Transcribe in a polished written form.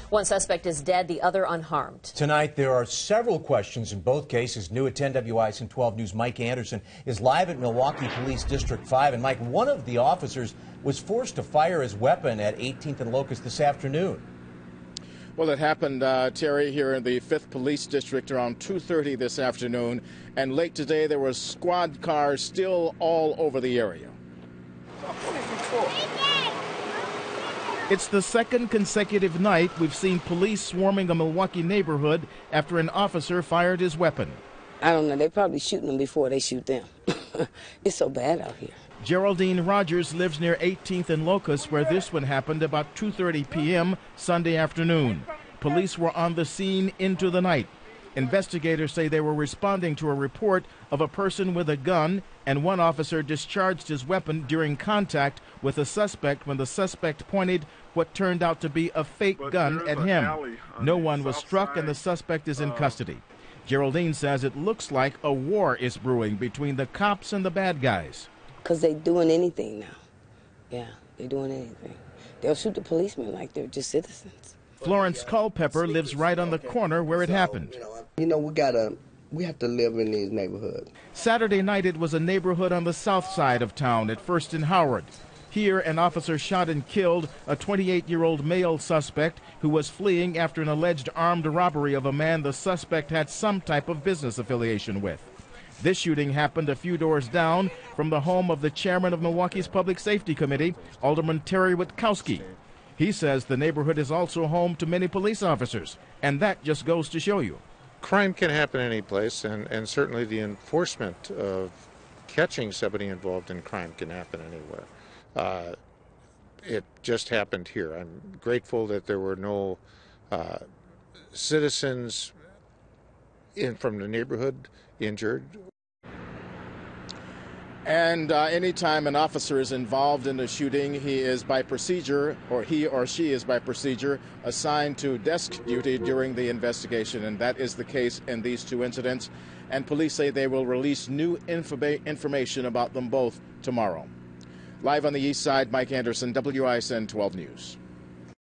One suspect is dead, the other unharmed. Tonight, there are several questions in both cases. New at 10 WISN 12 News, Mike Anderson is live at Milwaukee Police District 5. And Mike, one of the officers was forced to fire his weapon at 18th and Locust this afternoon. Well, it happened, Terry, here in the 5th Police District around 2:30 this afternoon. And late today, there were squad cars still all over the area. It's the second consecutive night we've seen police swarming a Milwaukee neighborhood after an officer fired his weapon. I don't know. They're probably shooting them before they shoot them. It's so bad out here. Geraldine Rogers lives near 18th and Locust, where this one happened about 2:30 p.m. Sunday afternoon. Police were on the scene into the night. Investigators say they were responding to a report of a person with a gun, and one officer discharged his weapon during contact with a suspect when the suspect pointed what turned out to be a fake gun at him. No one was struck, and the suspect is in custody. Geraldine says it looks like a war is brewing between the cops and the bad guys. Because they're doing anything now. Yeah, they're doing anything. They'll shoot the policemen like they're just citizens. Florence Culpepper lives right on the corner where it happened. You know, we have to live in these neighborhoods. Saturday night, it was a neighborhood on the south side of town at First and Howard. Here, an officer shot and killed a 28-year-old male suspect who was fleeing after an alleged armed robbery of a man the suspect had some type of business affiliation with. This shooting happened a few doors down from the home of the chairman of Milwaukee's Public Safety Committee, Alderman Terry Witkowski. He says the neighborhood is also home to many police officers, and that just goes to show you. Crime can happen any place, and certainly the enforcement of catching somebody involved in crime can happen anywhere. It just happened here. I'm grateful that there were no citizens from the neighborhood injured. And anytime an officer is involved in a shooting, he is by procedure, or he or she is by procedure, assigned to desk duty during the investigation. And that is the case in these two incidents. And police say they will release new information about them both tomorrow. Live on the east side, Mike Anderson, WISN 12 News.